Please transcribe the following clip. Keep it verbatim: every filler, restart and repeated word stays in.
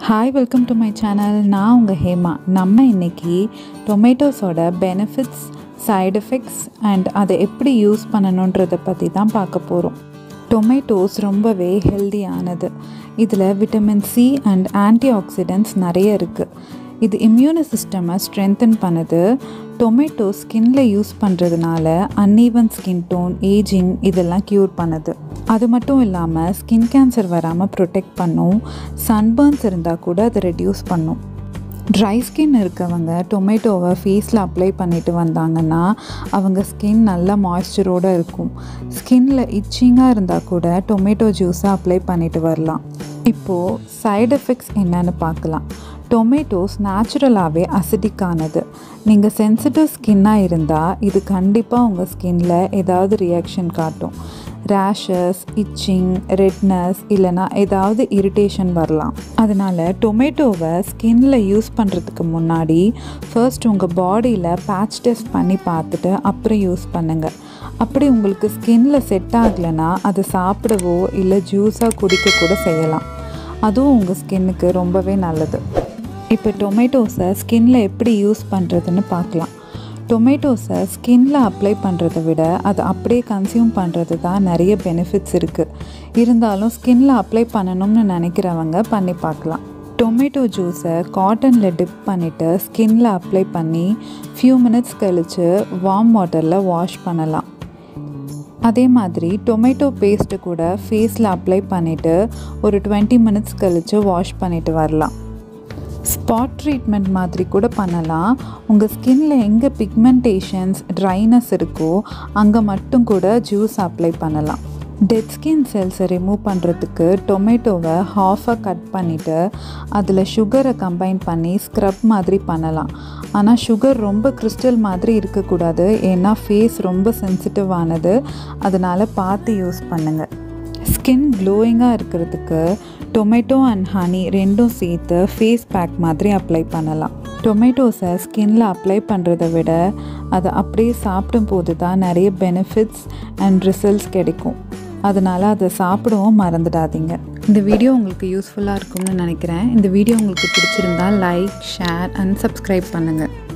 Hi, welcome to my channel. நான் உங்க ஹேமா. நம்ம இன்னைக்கு டொமேட்டோஸோட benefits, side effects and அதை எப்படி யூஸ் பண்ணணும்ன்றத பத்தி தான் பார்க்க போறோம். டொமேட்டோஸ் ரொம்பவே ஹெல்தியானது. இதில் விட்டமின் சி அண்ட் ஆன்டிஆக்சிடென்ட்ஸ் நிறைய இருக்குது. இது இம்யூனி சிஸ்டமை ஸ்ட்ரென்தன் பண்ணுது. டொமேட்டோ ஸ்கின்ல யூஸ் பண்ணுறதுனால அன்ஈவன் ஸ்கின் டோன், ஏஜிங் இதெல்லாம் க்யூர் பண்ணுது. அது மட்டும் இல்லாமல் ஸ்கின் கேன்சர் வராமல் ப்ரொடெக்ட் பண்ணும். சன்பர்ன்ஸ் இருந்தால் கூட அதை ரெடியூஸ் பண்ணும். ட்ரை ஸ்கின் இருக்கவங்க டொமேட்டோவை ஃபேஸில் அப்ளை பண்ணிட்டு வந்தாங்கன்னா அவங்க ஸ்கின் நல்லா மாய்ஸ்சரோடு இருக்கும். ஸ்கின்ல இச்சிங்காக இருந்தால் கூட டொமேட்டோ ஜூஸை அப்ளை பண்ணிட்டு வரலாம். இப்போது சைடு எஃபெக்ட்ஸ் என்னன்னு பார்க்கலாம். டொமேட்டோஸ் நேச்சுரலாகவே அசிடிக்கானது. நீங்கள் சென்சிட்டிவ் ஸ்கின்னாக இருந்தால் இது கண்டிப்பாக உங்கள் ஸ்கின்ல ஏதாவது ரியாக்ஷன் காட்டும். ரேஷஸ், இச்சிங், ரெட்னஸ் இல்லைனா ஏதாவது இரிட்டேஷன் வரலாம். அதனால் டொமேட்டோவை ஸ்கின்ல யூஸ் பண்ணுறதுக்கு முன்னாடி ஃபர்ஸ்ட் உங்கள் பாடியில் பேட்ச் டெஸ்ட் பண்ணி பார்த்துட்டு அப்புறம் யூஸ் பண்ணுங்கள். அப்படி உங்களுக்கு ஸ்கின்ல செட் ஆகலைன்னா அதை சாப்பிடவோ இல்லை ஜூஸாக குடிக்க கூட செய்யலாம். அதுவும் உங்கள் ஸ்கின்னுக்கு ரொம்பவே நல்லது. இப்போ டொமேட்டோஸை ஸ்கின்ல எப்படி யூஸ் பண்ணுறதுன்னு பார்க்கலாம். டொமேட்டோஸை ஸ்கின்ல அப்ளை பண்ணுறதை விட அதை அப்படியே கன்சியூம் பண்ணுறது தான் நிறைய பெனிஃபிட்ஸ் இருக்குது. இருந்தாலும் ஸ்கின்ல அப்ளை பண்ணணும்னு நினைக்கிறவங்க பண்ணி பார்க்கலாம். டொமேட்டோ ஜூஸை காட்டனில் டிப் பண்ணிவிட்டு ஸ்கின்ல அப்ளை பண்ணி ஃபியூ மினிட்ஸ் கழித்து வார்ம் வாட்டரில் வாஷ் பண்ணலாம். அதே மாதிரி டொமேட்டோ பேஸ்ட்டு கூட ஃபேஸில் அப்ளை பண்ணிவிட்டு ஒரு டுவெண்ட்டி மினிட்ஸ் கழித்து வாஷ் பண்ணிவிட்டு வரலாம். ஸ்பாட் ட்ரீட்மெண்ட் மாதிரி கூட பண்ணலாம். உங்கள் ஸ்கின்ல எங்கே பிக்மெண்டேஷன்ஸ், ட்ரைனஸ் இருக்கோ அங்கே மட்டும் கூட ஜூஸ் அப்ளை பண்ணலாம். டெட் ஸ்கின் செல்ஸை ரிமூவ் பண்ணுறதுக்கு டொமேட்டோவை ஹாஃபாக கட் பண்ணிவிட்டு அதில் சுகரை கம்பைன் பண்ணி ஸ்க்ரப் மாதிரி பண்ணலாம். ஆனால் சுகர் ரொம்ப கிறிஸ்டல் மாதிரி இருக்கக்கூடாது, ஏன்னா ஃபேஸ் ரொம்ப சென்சிட்டிவ் ஆனது. அதனால் பார்த்து யூஸ் பண்ணுங்கள். ஸ்கின் க்ளோயிங்காக இருக்கிறதுக்கு டொமேட்டோ அண்ட் ஹனி ரெண்டும் சேர்த்து ஃபேஸ் பேக் மாதிரி அப்ளை பண்ணலாம். டொமேட்டோஸை ஸ்கின்ல அப்ளை பண்ணுறத விட அதை அப்படியே சாப்பிடும் போது தான் நிறைய பெனிஃபிட்ஸ் அண்ட் ரிசல்ட்ஸ் கிடைக்கும். அதனால் அதை சாப்பிடவும் மறந்துடாதீங்க. இந்த வீடியோ உங்களுக்கு யூஸ்ஃபுல்லாக இருக்கும்னு நினைக்கிறேன். இந்த வீடியோ உங்களுக்கு பிடிச்சிருந்தால் லைக், ஷேர் அண்ட் சப்ஸ்கிரைப் பண்ணுங்கள்.